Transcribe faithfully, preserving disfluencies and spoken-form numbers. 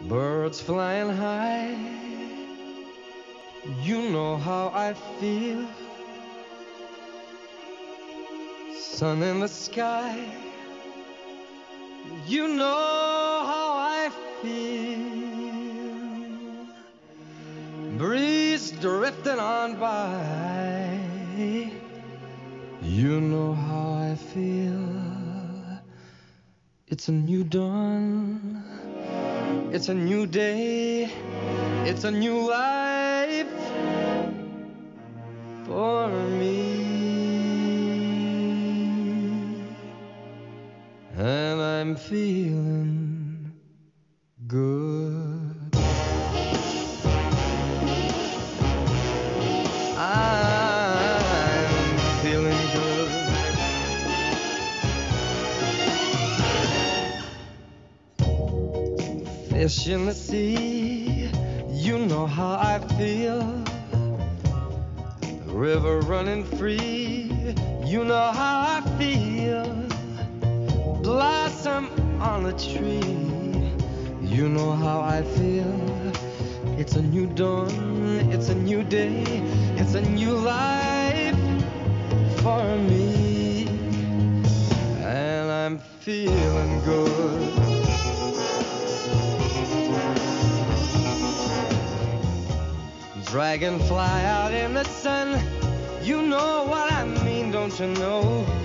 Birds flying high, you know how I feel. Sun in the sky, you know how I feel. Breeze drifting on by, you know how I feel. It's a new dawn, it's a new day, it's a new life for me. And I'm feeling good. I'm feeling good. Fish in the sea, you know how I feel. River running free, you know how I feel. Blossom on a tree, you know how I feel. It's a new dawn, it's a new day, it's a new life for me. And I'm feeling good. Dragonfly out in the sun, you know what I mean, don't you know?